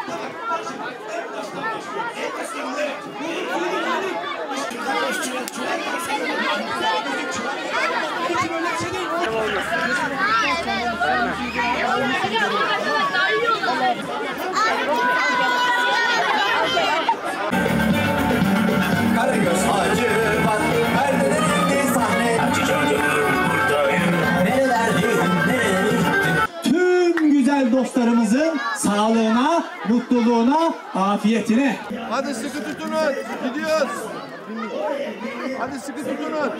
Karagöz Hacı bak, perdelerinde sahne açacağım buradayım. Nerelerdeyim. Tüm güzel dostlarımızın sağlığına, mutluluğuna, afiyetine. Hadi sıkı tutunun, gidiyoruz. Hadi sıkı tutunun.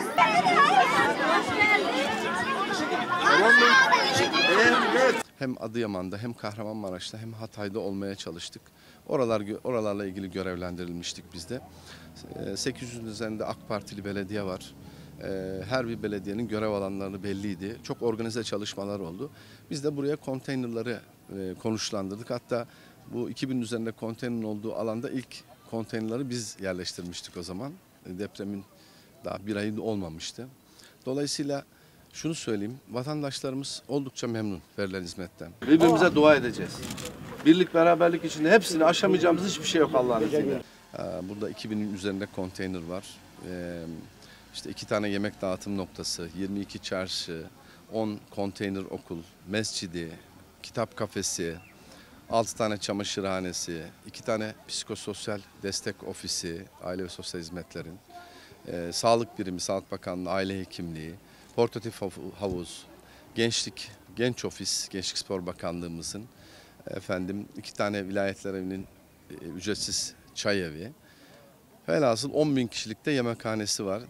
Hem Adıyaman'da hem Kahramanmaraş'ta hem Hatay'da olmaya çalıştık. Oralarla ilgili görevlendirilmiştik biz de. 800'ün üzerinde AK Partili belediye var. Her bir belediyenin görev alanları belliydi. Çok organize çalışmalar oldu. Biz de buraya konteynerları konuşlandırdık. Hatta bu 2000'in üzerinde konteynerin olduğu alanda ilk konteynerleri biz yerleştirmiştik o zaman. Depremin daha bir ayı olmamıştı. Dolayısıyla şunu söyleyeyim, vatandaşlarımız oldukça memnun verilen hizmetten. Birbirimize dua edeceğiz. Birlik, beraberlik içinde hepsini aşamayacağımız hiçbir şey yok Allah'ın izniyle. Burada 2000'in üzerinde konteyner var. İşte 2 tane yemek dağıtım noktası, 22 çarşı, 10 konteyner okul, mescidi, kitap kafesi, 6 tane çamaşırhanesi, 2 tane psikososyal destek ofisi, aile ve sosyal hizmetlerin, sağlık birimi, Sağlık Bakanlığı, aile hekimliği, portatif havuz, genç ofis, Gençlik Spor Bakanlığımızın, 2 tane vilayetler evinin ücretsiz çay evi. Velhasıl 10.000 kişilikte yemekhanesi var.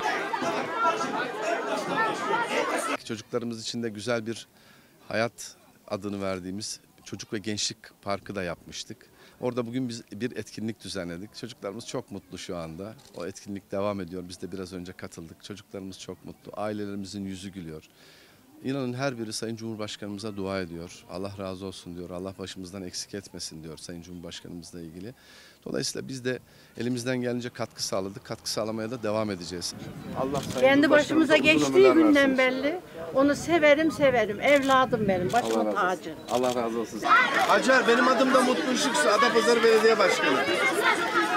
Çocuklarımız için de güzel bir hayat adını verdiğimiz Çocuk ve Gençlik Parkı da yapmıştık. Orada bugün biz bir etkinlik düzenledik. Çocuklarımız çok mutlu şu anda. O etkinlik devam ediyor. Biz de biraz önce katıldık. Çocuklarımız çok mutlu. Ailelerimizin yüzü gülüyor. İnanın her biri Sayın Cumhurbaşkanımıza dua ediyor. Allah razı olsun diyor. Allah başımızdan eksik etmesin diyor Sayın Cumhurbaşkanımızla ilgili. Dolayısıyla biz de elimizden gelince katkı sağladık. Katkı sağlamaya da devam edeceğiz. Allah kendi başımıza geçtiği günden belli. Onu severim. Evladım benim. Başımın tacı. Allah razı olsun. Hacer, benim adım da Mutlu Işıksu, Adapazarı Belediye Başkanı.